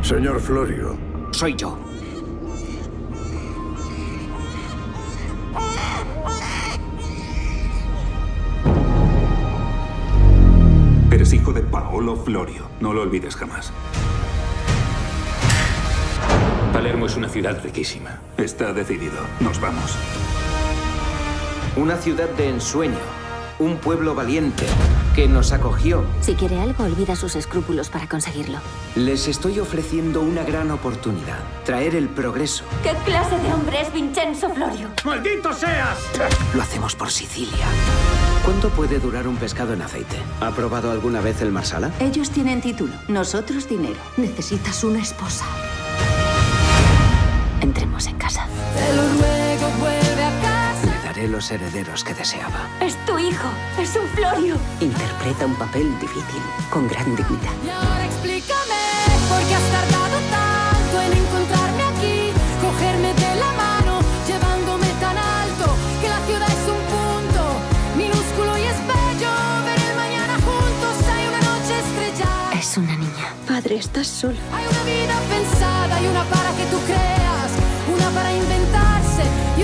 Señor Florio. Soy yo. Eres hijo de Paolo Florio. No lo olvides jamás. Palermo es una ciudad riquísima. Está decidido. Nos vamos. Una ciudad de ensueño. Un pueblo valiente que nos acogió. Si quiere algo, olvida sus escrúpulos para conseguirlo. Les estoy ofreciendo una gran oportunidad. Traer el progreso. ¿Qué clase de hombre es Vincenzo Florio? ¡Maldito seas! Lo hacemos por Sicilia. ¿Cuánto puede durar un pescado en aceite? ¿Ha probado alguna vez el marsala? Ellos tienen título, nosotros dinero. Necesitas una esposa. Entremos en casa. Te lo ruego, vuelve a casa. Le daré los herederos que deseaba. Es tu hijo, es un Florio. Interpreta un papel difícil, con gran dignidad. Y ahora explícame por qué has tardado tanto en encontrarme aquí, cogerme de la mano, llevándome tan alto, que la ciudad es un punto minúsculo y es bello ver el mañana juntos. Hay una noche estrellada. Es una niña. Padre, estás solo. Hay una vida pensada y una para que tú creas, una para inventarse.